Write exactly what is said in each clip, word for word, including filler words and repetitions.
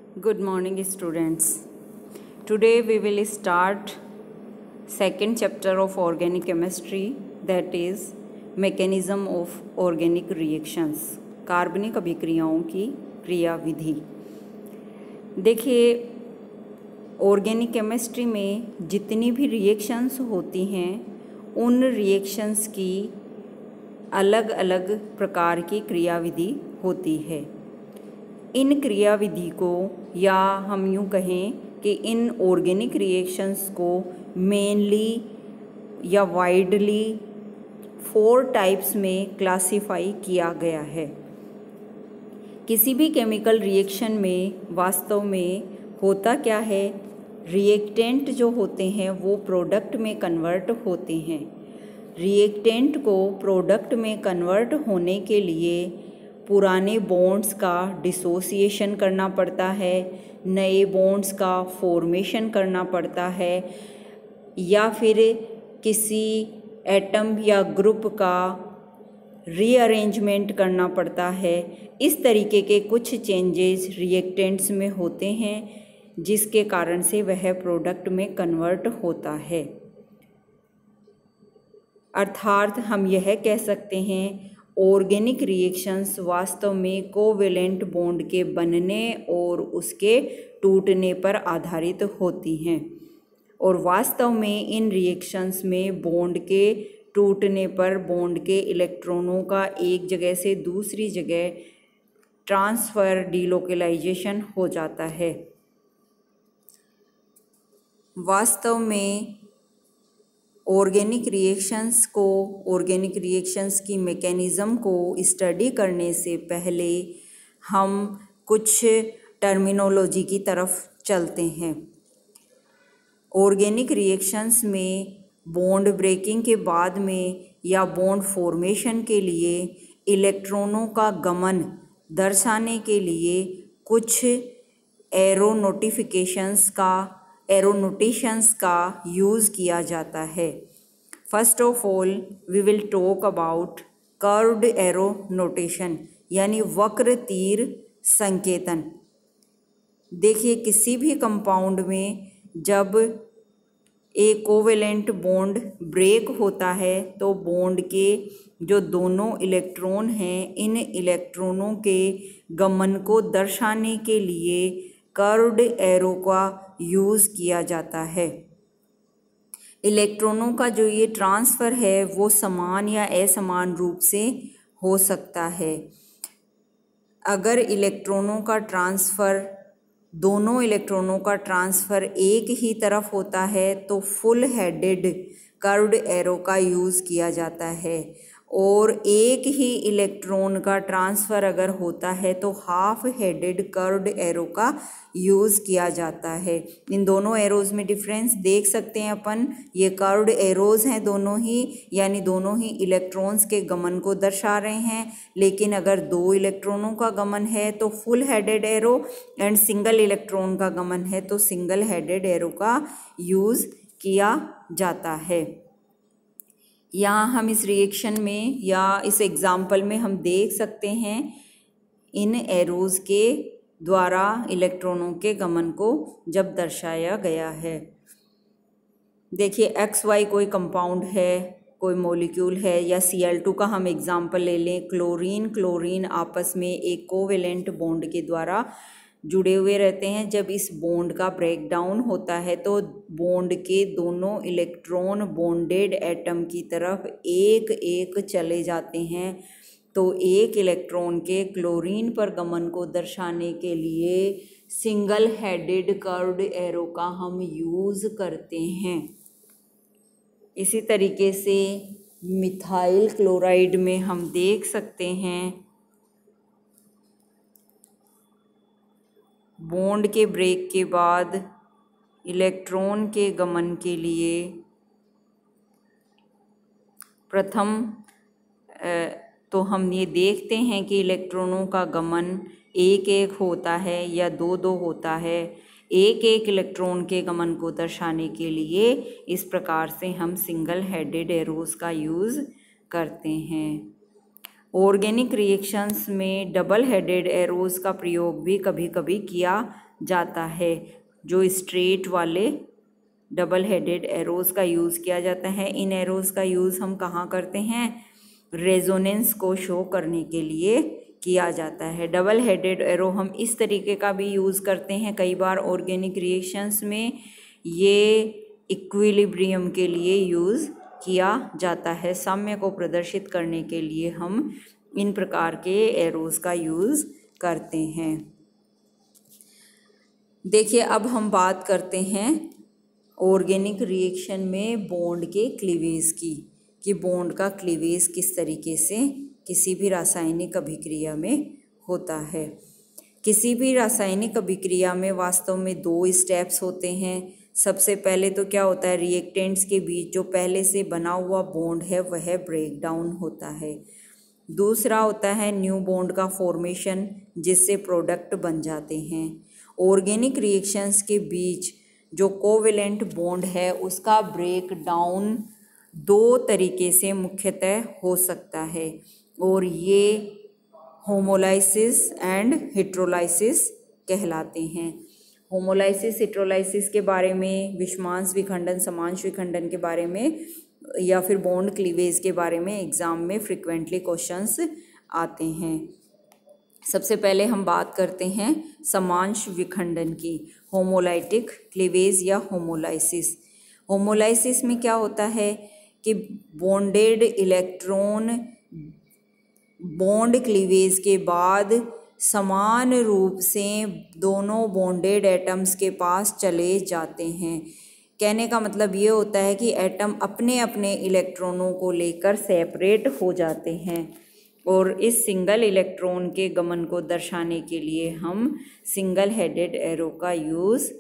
Good morning, students. Today we will start second chapter of organic chemistry, that is mechanism of organic reactions, कार्बनिक अभिक्रियाओं की क्रिया विधि। देखिए, organic chemistry में जितनी भी रिएक्शंस होती हैं उन रिएक्शंस की अलग अलग प्रकार की क्रियाविधि होती है। इन क्रियाविधि को, या हम यूँ कहें कि इन ऑर्गेनिक रिएक्शंस को मेनली या वाइडली फोर टाइप्स में क्लासिफाई किया गया है। किसी भी केमिकल रिएक्शन में वास्तव में होता क्या है, रिएक्टेंट जो होते हैं वो प्रोडक्ट में कन्वर्ट होते हैं। रिएक्टेंट को प्रोडक्ट में कन्वर्ट होने के लिए पुराने बॉन्ड्स का डिसोसिएशन करना पड़ता है, नए बॉन्ड्स का फॉर्मेशन करना पड़ता है, या फिर किसी एटम या ग्रुप का रीअरेंजमेंट करना पड़ता है। इस तरीके के कुछ चेंजेस रिएक्टेंट्स में होते हैं जिसके कारण से वह प्रोडक्ट में कन्वर्ट होता है। अर्थात हम यह कह सकते हैं ऑर्गेनिक रिएक्शंस वास्तव में कोवेलेंट बॉन्ड के बनने और उसके टूटने पर आधारित होती हैं, और वास्तव में इन रिएक्शंस में बॉन्ड के टूटने पर बॉन्ड के इलेक्ट्रॉनों का एक जगह से दूसरी जगह ट्रांसफ़र डीलोकलाइजेशन हो जाता है। वास्तव में ऑर्गेनिक रिएक्शंस को ऑर्गेनिक रिएक्शंस की मैकेनिज़्म को स्टडी करने से पहले हम कुछ टर्मिनोलॉजी की तरफ चलते हैं। ऑर्गेनिक रिएक्शंस में बॉन्ड ब्रेकिंग के बाद में या बॉन्ड फॉर्मेशन के लिए इलेक्ट्रॉनों का गमन दर्शाने के लिए कुछ एरो नोटिफिकेशंस का एरोनोटेशंस का यूज़ किया जाता है। First of all we will talk about curved arrow notation, यानी वक्र तीर संकेतन। देखिए, किसी भी कंपाउंड में जब एक कोवेलेंट बॉन्ड ब्रेक होता है तो बॉन्ड के जो दोनों इलेक्ट्रॉन हैं, इन इलेक्ट्रॉनों के गमन को दर्शाने के लिए कर्व्ड एरो का यूज़ किया जाता है। इलेक्ट्रॉनों का जो ये ट्रांसफ़र है वो समान या असमान रूप से हो सकता है। अगर इलेक्ट्रॉनों का ट्रांसफ़र दोनों इलेक्ट्रॉनों का ट्रांसफ़र एक ही तरफ होता है तो फुल हेडेड कर्व्ड एरो का यूज़ किया जाता है, और एक ही इलेक्ट्रॉन का ट्रांसफ़र अगर होता है तो हाफ हेडेड कर्व्ड एरो का यूज़ किया जाता है। इन दोनों एरोज़ में डिफरेंस देख सकते हैं अपन। ये कर्व्ड एरोज़ हैं दोनों ही, यानी दोनों ही इलेक्ट्रॉन्स के गमन को दर्शा रहे हैं। लेकिन अगर दो इलेक्ट्रॉनों का गमन है तो full headed arrow, and single electron का गमन है तो सिंगल हेडेड एरो का यूज़ किया जाता है। यहाँ हम इस रिएक्शन में या इस एग्ज़ाम्पल में हम देख सकते हैं इन एरोज़ के द्वारा इलेक्ट्रॉनों के गमन को जब दर्शाया गया है। देखिए, एक्स वाई कोई कंपाउंड है, कोई मॉलिक्यूल है, या सी एल टू का हम एग्ज़ाम्पल ले लें। क्लोरीन क्लोरीन आपस में एक कोवेलेंट बॉन्ड के द्वारा जुड़े हुए रहते हैं। जब इस बॉन्ड का ब्रेक डाउन होता है तो बॉन्ड के दोनों इलेक्ट्रॉन बॉन्डेड एटम की तरफ एक एक चले जाते हैं। तो एक इलेक्ट्रॉन के क्लोरीन पर गमन को दर्शाने के लिए सिंगल हेडेड कर्व्ड एरो का हम यूज़ करते हैं। इसी तरीके से मिथाइल क्लोराइड में हम देख सकते हैं बॉन्ड के ब्रेक के बाद इलेक्ट्रॉन के गमन के लिए प्रथम तो हम ये देखते हैं कि इलेक्ट्रॉनों का गमन एक एक होता है या दो दो होता है। एक एक इलेक्ट्रॉन के गमन को दर्शाने के लिए इस प्रकार से हम सिंगल हेडेड एरोज़ का यूज़ करते हैं। ऑर्गेनिक रिएक्शंस में डबल हेडेड एरोज का प्रयोग भी कभी कभी किया जाता है। जो स्ट्रेट वाले डबल हेडेड एरोज का यूज़ किया जाता है। इन एरोज का यूज़ हम कहाँ करते हैं? रेजोनेंस को शो करने के लिए किया जाता है। डबल हेडेड एरो हम इस तरीके का भी यूज़ करते हैं कई बार ऑर्गेनिक रिएक्शंस में। ये इक्विलिब्रियम के लिए यूज़ किया जाता है। साम्य को प्रदर्शित करने के लिए हम इन प्रकार के एरोज का यूज़ करते हैं। देखिए, अब हम बात करते हैं ऑर्गेनिक रिएक्शन में बॉन्ड के क्लीवेज की, कि बॉन्ड का क्लीवेज किस तरीके से किसी भी रासायनिक अभिक्रिया में होता है। किसी भी रासायनिक अभिक्रिया में वास्तव में दो स्टेप्स होते हैं। सबसे पहले तो क्या होता है, रिएक्टेंट्स के बीच जो पहले से बना हुआ बॉन्ड है वह ब्रेक डाउन होता है। दूसरा होता है न्यू बॉन्ड का फॉर्मेशन, जिससे प्रोडक्ट बन जाते हैं। ऑर्गेनिक रिएक्शंस के बीच जो कोवेलेंट बॉन्ड है उसका ब्रेक डाउन दो तरीके से मुख्यतः हो सकता है, और ये होमोलाइसिस एंड हेट्रोलाइसिस कहलाते हैं। होमोलाइसिस हेट्रोलाइसिस के बारे में, विषमांश विखंडन समांश विखंडन के बारे में, या फिर बॉन्ड क्लीवेज के बारे में एग्जाम में फ्रिक्वेंटली क्वेश्चंस आते हैं। सबसे पहले हम बात करते हैं समांश विखंडन की, होमोलाइटिक क्लीवेज या होमोलाइसिस। होमोलाइसिस में क्या होता है कि बॉन्डेड इलेक्ट्रॉन बॉन्ड क्लीवेज के बाद समान रूप से दोनों बॉन्डेड एटम्स के पास चले जाते हैं। कहने का मतलब ये होता है कि एटम अपने अपने इलेक्ट्रॉनों को लेकर सेपरेट हो जाते हैं, और इस सिंगल इलेक्ट्रॉन के गमन को दर्शाने के लिए हम सिंगल हेडेड एरो का यूज़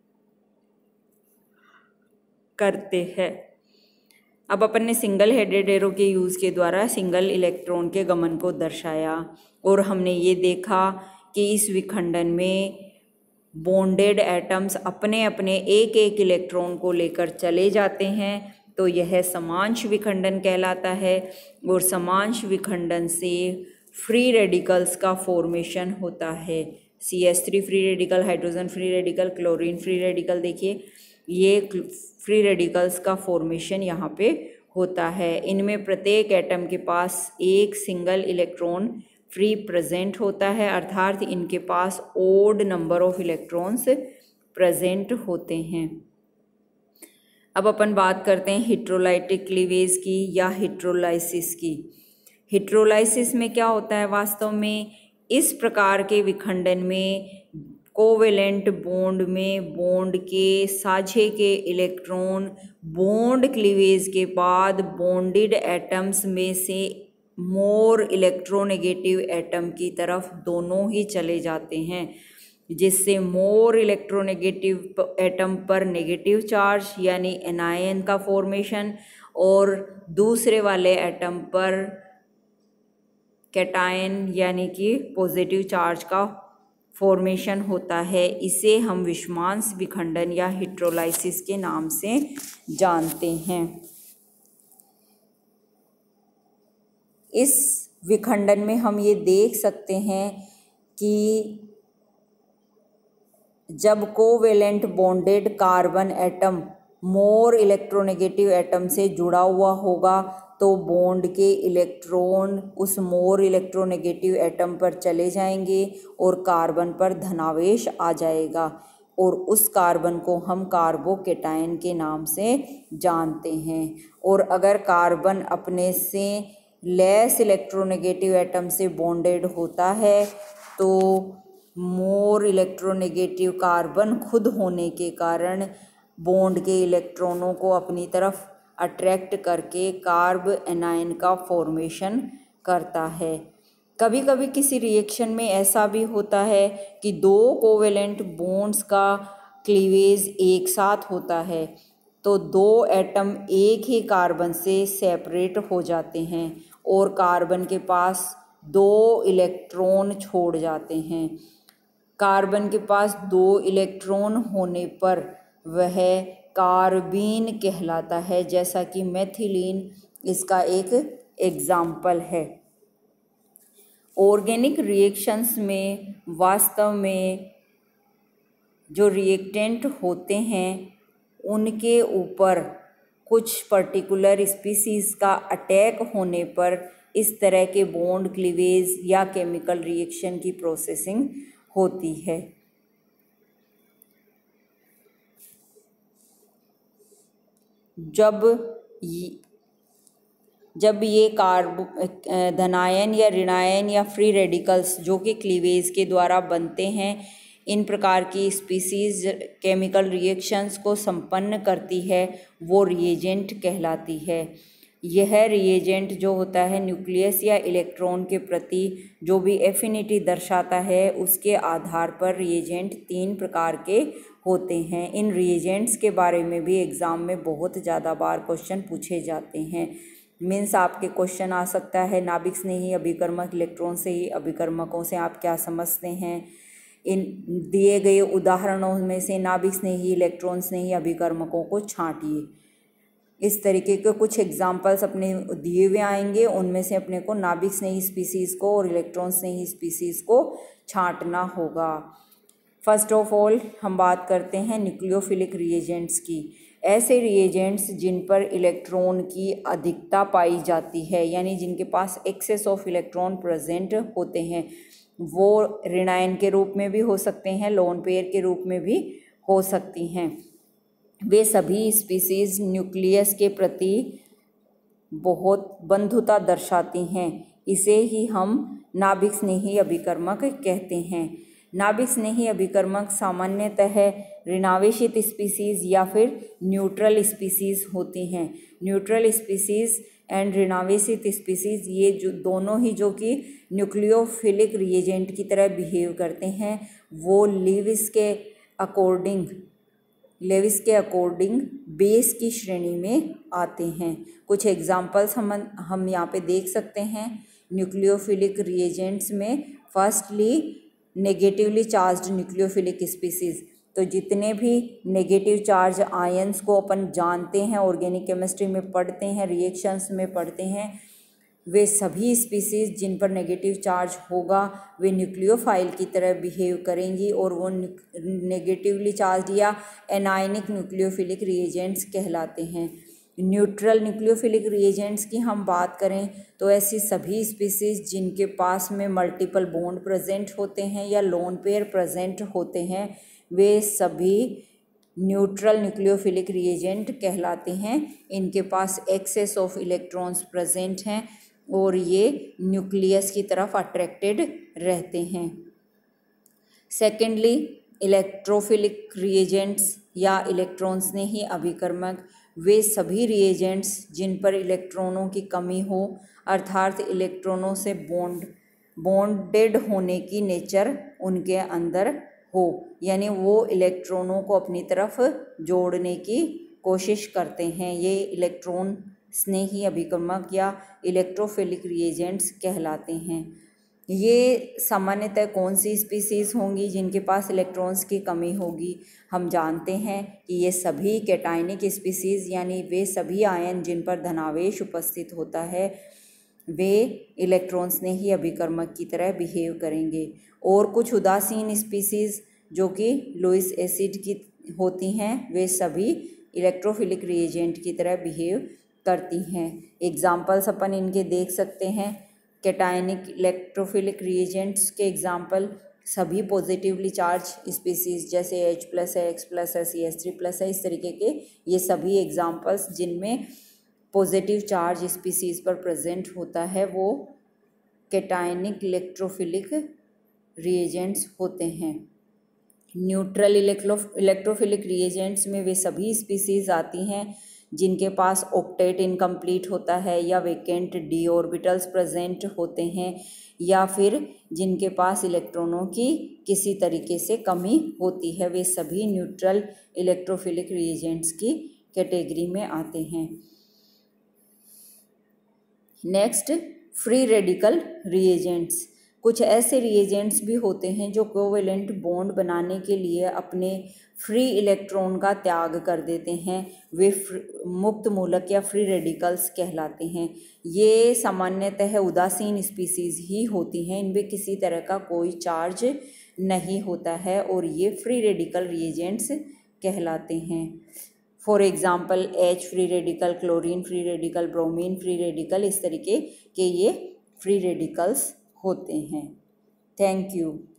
करते हैं। अब अपन ने सिंगल हेडेड एरो के यूज़ के द्वारा सिंगल इलेक्ट्रॉन के गमन को दर्शाया, और हमने ये देखा कि इस विखंडन में बॉन्डेड एटम्स अपने अपने एक एक इलेक्ट्रॉन को लेकर चले जाते हैं, तो यह समांश विखंडन कहलाता है। और समांश विखंडन से फ्री रेडिकल्स का फॉर्मेशन होता है। C H three free radical, hydrogen free radical, chlorine free radical, देखिए ये फ्री रेडिकल्स का फॉर्मेशन यहाँ पे होता है। इनमें प्रत्येक एटम के पास एक सिंगल इलेक्ट्रॉन फ्री प्रेजेंट होता है, अर्थात इनके पास odd number of electrons present होते हैं। अब अपन बात करते हैं हेट्रोलाइटिक क्लीवेज की या हेट्रोलाइसिस की। हेट्रोलाइसिस में क्या होता है, वास्तव में इस प्रकार के विखंडन में कोवेलेंट बॉन्ड में बॉन्ड के साझे के इलेक्ट्रॉन बॉन्ड क्लीवेज के बाद बॉन्डेड एटम्स में से मोर इलेक्ट्रोनेगेटिव एटम की तरफ दोनों ही चले जाते हैं, जिससे मोर इलेक्ट्रोनेगेटिव एटम पर नेगेटिव चार्ज यानी एनायन का फॉर्मेशन, और दूसरे वाले एटम पर कैटायन यानी कि पॉजिटिव चार्ज का फॉर्मेशन होता है। इसे हम विषमांश विखंडन या हेट्रोलाइसिस के नाम से जानते हैं। इस विखंडन में हम ये देख सकते हैं कि जब covalent bonded carbon atom more electronegative atom से जुड़ा हुआ होगा तो बॉन्ड के इलेक्ट्रॉन उस मोर इलेक्ट्रोनेगेटिव एटम पर चले जाएंगे और कार्बन पर धनावेश आ जाएगा, और उस कार्बन को हम कार्बोकेटायन के नाम से जानते हैं। और अगर कार्बन अपने से लेस इलेक्ट्रोनेगेटिव एटम से बॉन्डेड होता है तो मोर इलेक्ट्रोनेगेटिव कार्बन खुद होने के कारण बॉन्ड के इलेक्ट्रॉनों को अपनी तरफ अट्रैक्ट करके कार्ब एनायन का फॉर्मेशन करता है। कभी कभी किसी रिएक्शन में ऐसा भी होता है कि दो कोवेलेंट बॉन्ड्स का क्लीवेज एक साथ होता है, तो दो एटम एक ही कार्बन से सेपरेट हो जाते हैं और कार्बन के पास दो इलेक्ट्रॉन छोड़ जाते हैं। कार्बन के पास दो इलेक्ट्रॉन होने पर वह कार्बीन कहलाता है, जैसा कि मेथिलीन इसका एक एग्जाम्पल है। ऑर्गेनिक रिएक्शंस में वास्तव में जो रिएक्टेंट होते हैं उनके ऊपर कुछ पर्टिकुलर स्पीसीज़ का अटैक होने पर इस तरह के बॉन्ड क्लीवेज या केमिकल रिएक्शन की प्रोसेसिंग होती है। जब ये जब ये कार्बो धनायन या ऋणायन या फ्री रेडिकल्स जो कि क्लीवेज के द्वारा बनते हैं, इन प्रकार की स्पीसीज केमिकल रिएक्शंस को संपन्न करती है, वो रिएजेंट कहलाती है। यह रिएजेंट जो होता है न्यूक्लियस या इलेक्ट्रॉन के प्रति जो भी एफिनिटी दर्शाता है, उसके आधार पर रिएजेंट तीन प्रकार के होते हैं। इन रिएजेंट्स के बारे में भी एग्ज़ाम में बहुत ज़्यादा बार क्वेश्चन पूछे जाते हैं। मीन्स आपके क्वेश्चन आ सकता है नाभिक स्नेही अभिकर्मक इलेक्ट्रॉन से ही अभिकर्मकों से आप क्या समझते हैं। इन दिए गए उदाहरणों में से नाभिक स्नेही इलेक्ट्रॉन स्नेही अभिकर्मकों को छांटिए। इस तरीके के कुछ एग्जाम्पल्स अपने दिए हुए आएंगे, उनमें से अपने को नाभिक स्नेही स्पीसीज़ को और इलेक्ट्रॉन स्नेही स्पीसीज़ को छांटना होगा। फर्स्ट ऑफ ऑल हम बात करते हैं न्यूक्लियोफिलिक रिएजेंट्स की। ऐसे रिएजेंट्स जिन पर इलेक्ट्रॉन की अधिकता पाई जाती है, यानी जिनके पास एक्सेस ऑफ इलेक्ट्रॉन प्रेजेंट होते हैं, वो ऋणायन के रूप में भी हो सकते हैं, लोन पेयर के रूप में भी हो सकती हैं। वे सभी स्पीसीज़ न्यूक्लियस के प्रति बहुत बंधुता दर्शाती हैं। इसे ही हम नाभिक स्नेही अभिकर्मक कहते हैं। नाभिक स्नेही अभिकर्मक सामान्यतः ऋणावेशित स्पीसीज़ या फिर न्यूट्रल स्पीसीज़ होती हैं। न्यूट्रल स्पीसीज़ एंड ऋणावेशित स्पीसीज़ ये जो दोनों ही जो कि न्यूक्लियोफिलिक रिएजेंट की तरह बिहेव करते हैं, वो लेविस के अकॉर्डिंग लेविस के अकॉर्डिंग बेस की श्रेणी में आते हैं। कुछ एग्जांपल्स हम हम यहाँ पे देख सकते हैं न्यूक्लियोफिलिक रिएजेंट्स में। Firstly negatively charged nucleophilic species, तो जितने भी नेगेटिव चार्ज आयंस को अपन जानते हैं, ऑर्गेनिक केमिस्ट्री में पढ़ते हैं, रिएक्शंस में पढ़ते हैं, वे सभी स्पीसीज़ जिन पर नेगेटिव चार्ज होगा वे न्यूक्लियोफाइल की तरह बिहेव करेंगी और वो नेगेटिवली चार्ज या एनायनिक न्यूक्लियोफिलिक रिएजेंट्स कहलाते हैं। न्यूट्रल न्यूक्लियोफिलिक रिएजेंट्स की हम बात करें तो ऐसी सभी स्पीसीज़ जिनके पास में मल्टीपल बॉन्ड प्रेजेंट होते हैं या लोन पेयर प्रेजेंट होते हैं, वे सभी न्यूट्रल न्यूक्लियोफिलिक रिएजेंट कहलाते हैं। इनके पास एक्सेस ऑफ इलेक्ट्रॉन्स प्रेजेंट हैं और ये न्यूक्लियस की तरफ अट्रैक्टेड रहते हैं। सेकेंडली इलेक्ट्रोफिलिक रिएजेंट्स या इलेक्ट्रॉन स्नेही अभिकर्मक, वे सभी रिएजेंट्स जिन पर इलेक्ट्रॉनों की कमी हो, अर्थात इलेक्ट्रॉनों से बॉन्ड बॉन्डेड होने की नेचर उनके अंदर हो, यानी वो इलेक्ट्रॉनों को अपनी तरफ जोड़ने की कोशिश करते हैं, ये इलेक्ट्रॉन स्नेही अभिकर्मक या इलेक्ट्रोफिलिक रिएजेंट्स कहलाते हैं। ये सामान्यतः कौन सी स्पीसीज़ होंगी जिनके पास इलेक्ट्रॉन्स की कमी होगी? हम जानते हैं कि ये सभी कैटायनिक स्पीसीज़, यानी वे सभी आयन जिन पर धनावेश उपस्थित होता है, वे इलेक्ट्रॉन स्नेही अभिकर्मक की तरह बिहेव करेंगे। और कुछ उदासीन स्पीसीज़ जो कि लुईस एसिड की होती हैं, वे सभी इलेक्ट्रोफिलिक रिएजेंट की तरह बिहेव करती हैं। एग्जाम्पल्स अपन इनके देख सकते हैं। कैटायनिक इलेक्ट्रोफिलिक रिएजेंट्स के एग्जाम्पल सभी पॉजिटिवली चार्ज स्पीसीज़ जैसे H प्लस है, X प्लस है, सी एच थ्री प्लस है, इस तरीके के ये सभी एग्जाम्पल्स जिनमें पॉजिटिव चार्ज स्पीसीज़ पर प्रेजेंट होता है, वो कैटायनिक इलेक्ट्रोफिलिक रिएजेंट्स होते हैं। न्यूट्रल इलेक्ट्रोफिलिक रिएजेंट्स में वे सभी स्पीसीज़ आती हैं जिनके पास ऑक्टेट इनकम्प्लीट होता है या वेकेंट डी ऑर्बिटल्स प्रेजेंट होते हैं, या फिर जिनके पास इलेक्ट्रॉनों की किसी तरीके से कमी होती है, वे सभी न्यूट्रल इलेक्ट्रोफिलिक रिएजेंट्स की कैटेगरी में आते हैं। Next, free radical reagents. कुछ ऐसे रिएजेंट्स भी होते हैं जो कोवेलेंट बॉन्ड बनाने के लिए अपने फ्री इलेक्ट्रॉन का त्याग कर देते हैं, वे मुक्त मूलक या फ्री रेडिकल्स कहलाते हैं। ये सामान्यतः उदासीन स्पीसीज ही होती हैं, इनमें किसी तरह का कोई चार्ज नहीं होता है और ये फ्री रेडिकल रिएजेंट्स कहलाते हैं। For example H free radical, chlorine free radical, bromine free radical, इस तरीके के ये फ्री रेडिकल्स होते हैं। Thank you.